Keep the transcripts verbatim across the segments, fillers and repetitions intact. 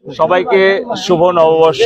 সবাইকে শুভ নববর্ষ।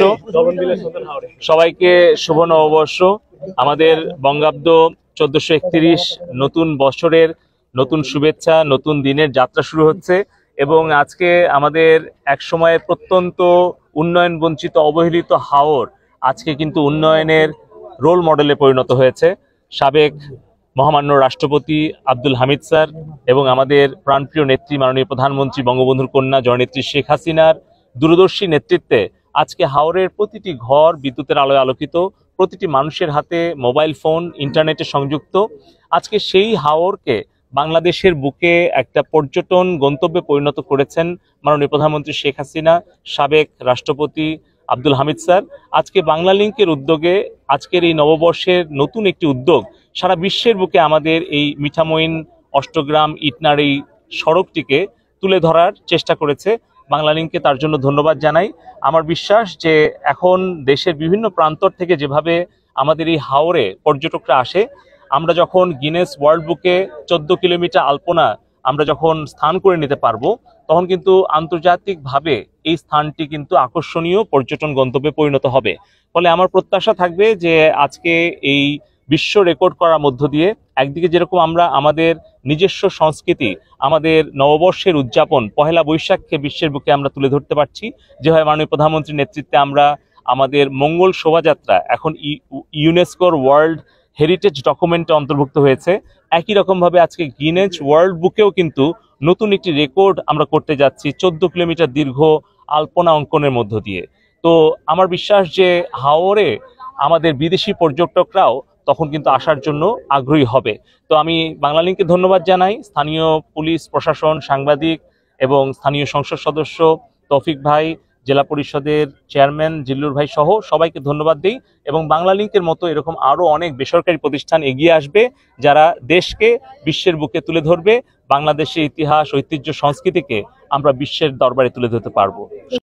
সবাইকে শুভ নববর্ষ। আমাদের বঙ্গাব্দ চোদ্দশো একত্রিশ নতুন বছরের নতুন শুভেচ্ছা, নতুন দিনের যাত্রা শুরু হচ্ছে এবং আজকে আমাদের এক সময় প্রত্যন্ত উন্নয়ন বঞ্চিত অবহেলিত হাওর আজকে কিন্তু উন্নয়নের রোল মডেলে পরিণত হয়েছে। সাবেক মহামান্য রাষ্ট্রপতি আব্দুল হামিদ স্যার এবং আমাদের প্রাণপ্রিয় নেত্রী মাননীয় প্রধানমন্ত্রী বঙ্গবন্ধুর কন্যা জননেত্রী শেখ হাসিনার দূরদর্শী নেতৃত্বে আজকে হাওরের প্রতিটি ঘর বিদ্যুতের আলোয় আলোকিত, প্রতিটি মানুষের হাতে মোবাইল ফোন ইন্টারনেটে সংযুক্ত। আজকে সেই হাওরকে বাংলাদেশের বুকে একটা পর্যটন গন্তব্যে পরিণত করেছেন মাননীয় প্রধানমন্ত্রী শেখ হাসিনা, সাবেক রাষ্ট্রপতি আব্দুল হামিদ স্যার। আজকে বাংলা লিংকের উদ্যোগে আজকের এই নববর্ষের নতুন একটি উদ্যোগ সারা বিশ্বের বুকে আমাদের এই মিঠামইন অষ্টগ্রাম ইটনার এই সড়কটিকে তুলে ধরার চেষ্টা করেছে। বাংলা লিংককে তার জন্য ধন্যবাদ জানাই। আমার বিশ্বাস যে এখন দেশের বিভিন্ন প্রান্তর থেকে যেভাবে আমাদের এই হাওরে পর্যটকরা আসে, আমরা যখন গিনেস ওয়ার্ল্ড বুকে চোদ্দ কিলোমিটার আলপনা আমরা যখন স্থান করে নিতে পারবো, তখন কিন্তু আন্তর্জাতিকভাবে এই স্থানটি কিন্তু আকর্ষণীয় পর্যটন গন্তব্যে পরিণত হবে। ফলে আমার প্রত্যাশা থাকবে যে আজকে এই বিশ্ব রেকর্ড করার মধ্য দিয়ে একদিকে যেরকম আমরা আমাদের নিজস্ব সংস্কৃতি, আমাদের নববর্ষের উদযাপন পহেলা বৈশাখকে বিশ্বের বুকে আমরা তুলে ধরতে পারছি, যেভাবে মাননীয় প্রধানমন্ত্রীর নেতৃত্বে আমরা আমাদের মঙ্গল শোভাযাত্রা এখন ইউনেস্কোর ওয়ার্ল্ড হেরিটেজ ডকুমেন্টে অন্তর্ভুক্ত হয়েছে, একই রকমভাবে আজকে গিনেস ওয়ার্ল্ড বুকেও কিন্তু নতুন একটি রেকর্ড আমরা করতে যাচ্ছি চোদ্দ কিলোমিটার দীর্ঘ আলপনা অঙ্কনের মধ্য দিয়ে। তো আমার বিশ্বাস যে হাওরে আমাদের বিদেশি পর্যটকরাও তখন কিন্তু আসার জন্য আগ্রহী হবে। তো আমি বাংলা লিংককে ধন্যবাদ জানাই, স্থানীয় পুলিশ প্রশাসন, সাংবাদিক এবং স্থানীয় সংসদ সদস্য তৌফিক ভাই, জেলা পরিষদের চেয়ারম্যান জিল্লুর ভাই সহ সবাইকে ধন্যবাদ দিই। এবং বাংলা লিংকের মতো এরকম আরও অনেক বেসরকারি প্রতিষ্ঠান এগিয়ে আসবে যারা দেশকে বিশ্বের বুকে তুলে ধরবে, বাংলাদেশের ইতিহাস, ঐতিহ্য, সংস্কৃতিকে আমরা বিশ্বের দরবারে তুলে ধরতে পারবো।